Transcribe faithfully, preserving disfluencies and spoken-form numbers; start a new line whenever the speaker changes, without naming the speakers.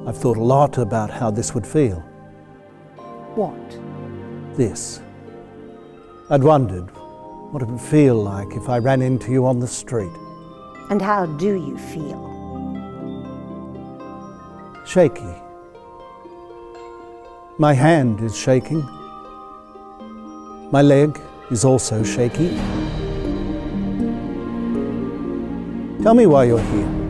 I've thought a lot about how this would feel.
What?
This. I'd wondered what it would feel like if I ran into you on the street.
And how do you feel?
Shaky. My hand is shaking. My leg is also shaky. Tell me why you're here.